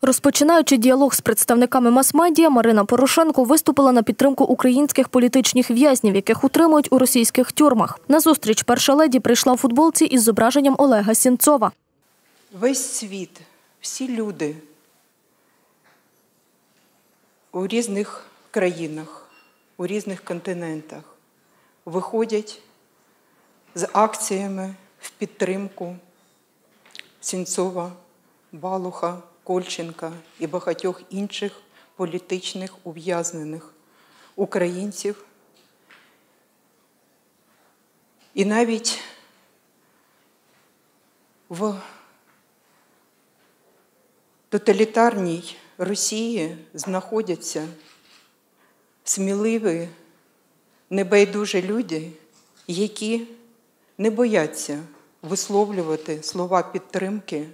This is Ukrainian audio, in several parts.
Розпочинаючи діалог з представниками мас-медіа, Марина Порошенко виступила на підтримку українських політичних в'язнів, яких утримують у російських тюрмах. На зустріч перша леді прийшла у футболці із зображенням Олега Сенцова. Весь світ, всі люди у різних країнах, у різних континентах виходять з акціями в підтримку Сенцова, Балуха, Кольченка і багатьох інших політичних ув'язнених українців. І навіть в тоталітарній Росії знаходяться сміливі, небайдужі люди, які не бояться висловлювати слова підтримки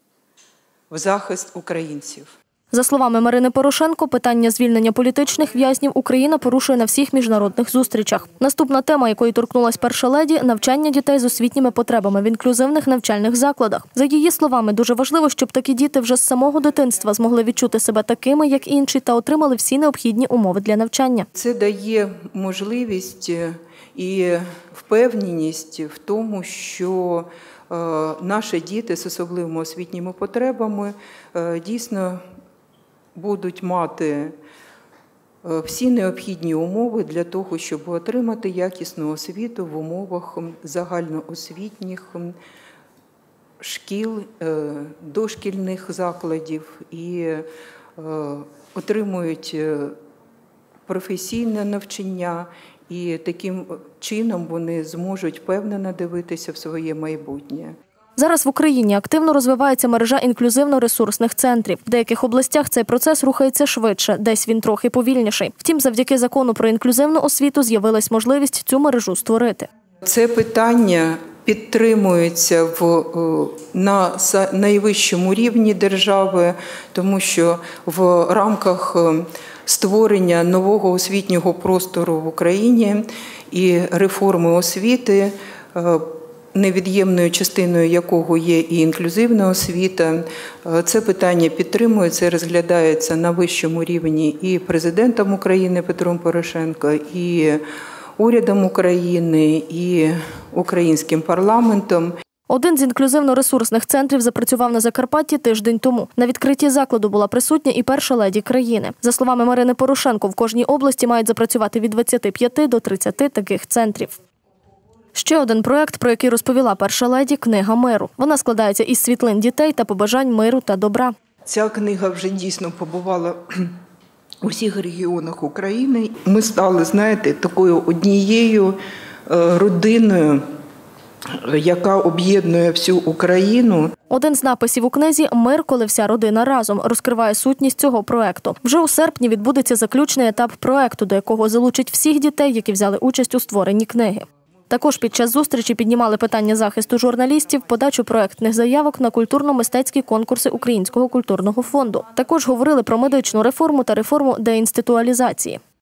в захист українців. За словами Марини Порошенко, питання звільнення політичних в'язнів Україна порушує на всіх міжнародних зустрічах. Наступна тема, якої торкнулась перша леді – навчання дітей з освітніми потребами в інклюзивних навчальних закладах. За її словами, дуже важливо, щоб такі діти вже з самого дитинства змогли відчути себе такими, як інші, та отримали всі необхідні умови для навчання. Це дає можливість і впевненість в тому, що наші діти з особливими освітніми потребами дійсно будуть мати всі необхідні умови для того, щоб отримати якісну освіту в умовах загальноосвітніх шкіл, дошкільних закладів і отримують професійне навчання. І таким чином вони зможуть впевнено дивитися в своє майбутнє. Зараз в Україні активно розвивається мережа інклюзивно-ресурсних центрів. В деяких областях цей процес рухається швидше, десь він трохи повільніший. Втім, завдяки закону про інклюзивну освіту з'явилась можливість цю мережу створити. Це питання підтримується на найвищому рівні держави, тому що в рамках створення нового освітнього простору в Україні і реформи освіти, невід'ємною частиною якого є і інклюзивна освіта, це питання підтримується, розглядається на вищому рівні і президентом України Петром Порошенко, і урядом України, і українським парламентом. Один з інклюзивно-ресурсних центрів запрацював на Закарпатті тиждень тому. На відкритті закладу була присутня і перша леді країни. За словами Марини Порошенко, в кожній області мають запрацювати від 25 до 30 таких центрів. Ще один проєкт, про який розповіла перша леді – «Книга миру». Вона складається із світлин дітей та побажань миру та добра. Ця книга вже дійсно побувала у всіх регіонах України. Ми стали, знаєте, такою однією родиною, яка об'єднує всю Україну. Один з написів у книзі «Мир, коли вся родина разом» розкриває сутність цього проєкту. Вже у серпні відбудеться заключний етап проєкту, до якого залучать всіх дітей, які взяли участь у створенні книги. Також під час зустрічі піднімали питання захисту журналістів, подачу проєктних заявок на культурно-мистецькі конкурси Українського культурного фонду. Також говорили про медичну реформу та реформу деінституалізації.